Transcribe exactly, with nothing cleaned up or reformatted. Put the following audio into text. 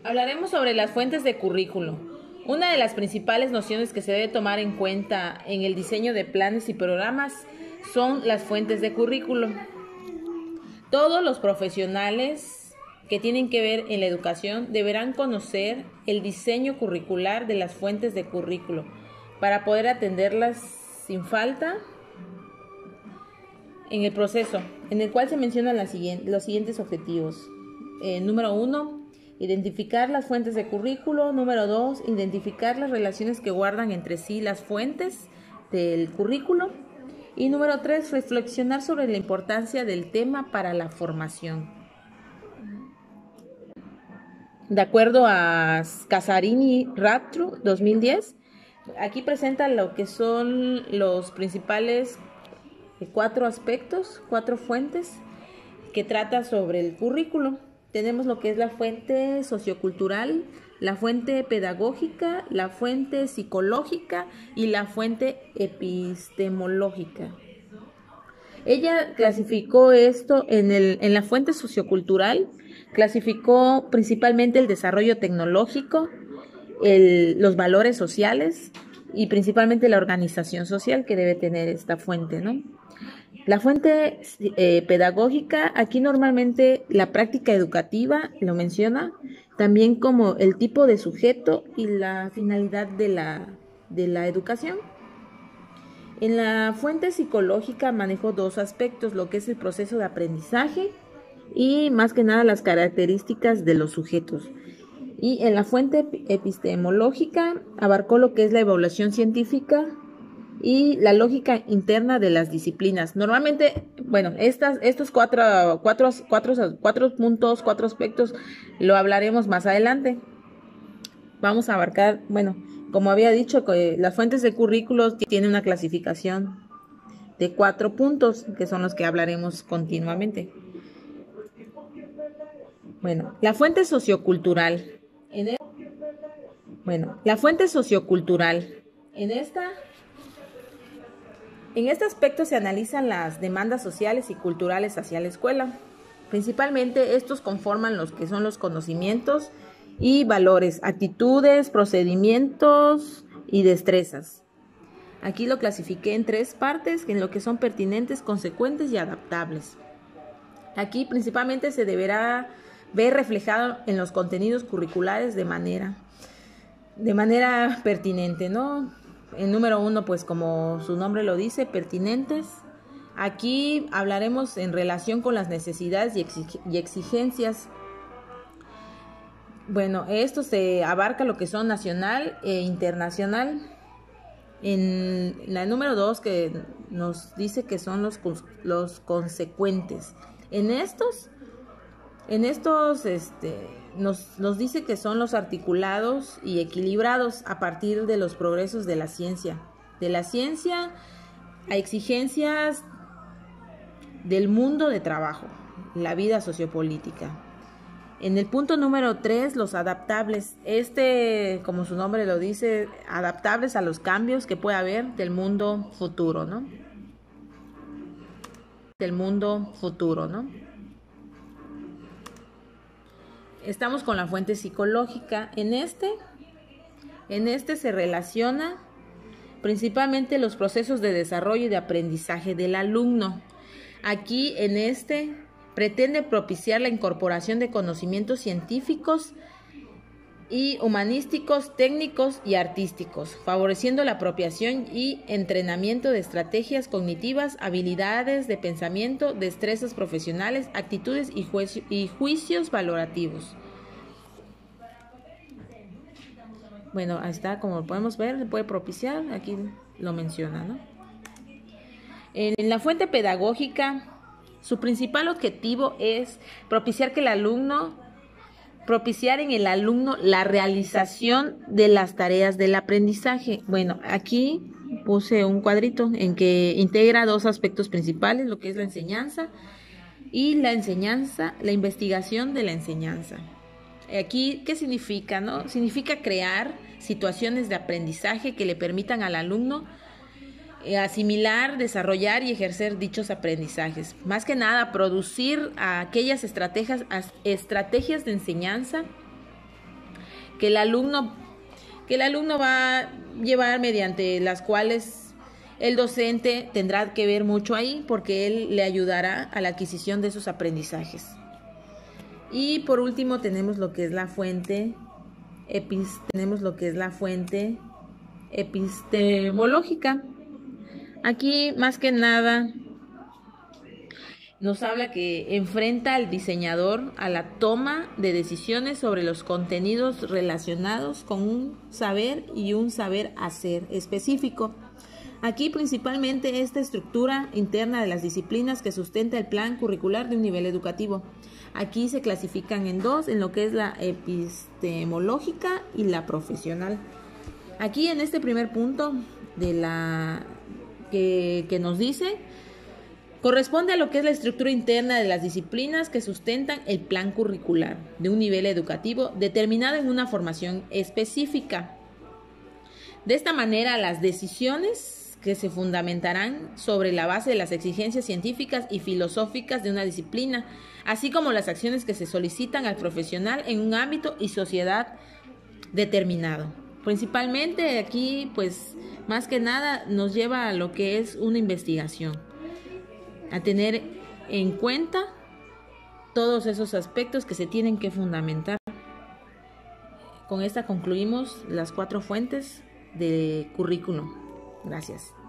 Hablaremos sobre las fuentes de currículo. Una de las principales nociones que se debe tomar en cuenta en el diseño de planes y programas son las fuentes de currículo. Todos los profesionales que tienen que ver en la educación deberán conocer el diseño curricular de las fuentes de currículo para poder atenderlas sin falta en el proceso, en el cual se mencionan las siguientes, los siguientes objetivos. Eh, número uno, identificar las fuentes de currículo. Número dos, identificar las relaciones que guardan entre sí las fuentes del currículo. Y número tres, reflexionar sobre la importancia del tema para la formación. De acuerdo a Casarini Ratru dos mil diez, aquí presenta lo que son los principales cuatro aspectos, cuatro fuentes que trata sobre el currículo. Tenemos lo que es la fuente sociocultural, la fuente pedagógica, la fuente psicológica y la fuente epistemológica. Ella clasificó esto en, el, en la fuente sociocultural, clasificó principalmente el desarrollo tecnológico, el, los valores sociales y principalmente la organización social que debe tener esta fuente, ¿no? La fuente eh, pedagógica, aquí normalmente la práctica educativa lo menciona, también como el tipo de sujeto y la finalidad de la, de la educación. En la fuente psicológica manejo dos aspectos, lo que es el proceso de aprendizaje y más que nada las características de los sujetos. Y en la fuente epistemológica abarcó lo que es la evaluación científica y la lógica interna de las disciplinas. Normalmente, bueno, estas, estos cuatro, cuatro, cuatro, cuatro puntos, cuatro aspectos, lo hablaremos más adelante. Vamos a abarcar, bueno, como había dicho, que las fuentes de currículos tienen una clasificación de cuatro puntos, que son los que hablaremos continuamente. Bueno, la fuente sociocultural. En el, bueno, la fuente sociocultural. En esta... En este aspecto se analizan las demandas sociales y culturales hacia la escuela. Principalmente estos conforman los que son los conocimientos y valores, actitudes, procedimientos y destrezas. Aquí lo clasifiqué en tres partes, en lo que son pertinentes, consecuentes y adaptables. Aquí principalmente se deberá ver reflejado en los contenidos curriculares de manera, de manera pertinente, ¿no? El número uno, pues como su nombre lo dice, pertinentes. Aquí hablaremos en relación con las necesidades y, exig- y exigencias. Bueno, esto se abarca lo que son nacional e internacional. En la número dos, que nos dice que son los, los consecuentes. En estos, en estos, este... Nos, nos dice que son los articulados y equilibrados a partir de los progresos de la ciencia. De la ciencia a exigencias del mundo de trabajo, la vida sociopolítica. En el punto número tres, los adaptables. Este, como su nombre lo dice, adaptables a los cambios que puede haber del mundo futuro, ¿no? Del mundo futuro, ¿no? Estamos con la fuente psicológica. En este, en este se relaciona principalmente los procesos de desarrollo y de aprendizaje del alumno. Aquí en este pretende propiciar la incorporación de conocimientos científicos y humanísticos, técnicos y artísticos, favoreciendo la apropiación y entrenamiento de estrategias cognitivas, habilidades de pensamiento, destrezas profesionales, actitudes y, juicio, y juicios valorativos. Bueno, ahí está, como podemos ver, puede propiciar, aquí lo menciona, ¿no? En la fuente pedagógica, su principal objetivo es propiciar que el alumno propiciar en el alumno la realización de las tareas del aprendizaje. Bueno, aquí puse un cuadrito en que integra dos aspectos principales, lo que es la enseñanza y la enseñanza, la investigación de la enseñanza. Aquí, ¿qué significa, no? Significa crear situaciones de aprendizaje que le permitan al alumno asimilar, desarrollar y ejercer dichos aprendizajes. Más que nada, producir aquellas estrategias, estrategias de enseñanza que el alumno, que el alumno va a llevar, mediante las cuales el docente tendrá que ver mucho ahí, porque él le ayudará a la adquisición de esos aprendizajes. Y por último tenemos lo que es la fuente epis, tenemos lo que es la fuente epistemológica. Aquí más que nada nos habla que enfrenta al diseñador a la toma de decisiones sobre los contenidos relacionados con un saber y un saber hacer específico. Aquí principalmente esta estructura interna de las disciplinas que sustenta el plan curricular de un nivel educativo. Aquí se clasifican en dos, en lo que es la epistemológica y la profesional. Aquí en este primer punto de la que, que nos dice, corresponde a lo que es la estructura interna de las disciplinas que sustentan el plan curricular de un nivel educativo determinado en una formación específica. De esta manera, las decisiones que se fundamentarán sobre la base de las exigencias científicas y filosóficas de una disciplina, así como las acciones que se solicitan al profesional en un ámbito y sociedad determinado. Principalmente aquí, pues, más que nada nos lleva a lo que es una investigación, a tener en cuenta todos esos aspectos que se tienen que fundamentar. Con esta concluimos las cuatro fuentes de currículum. Gracias.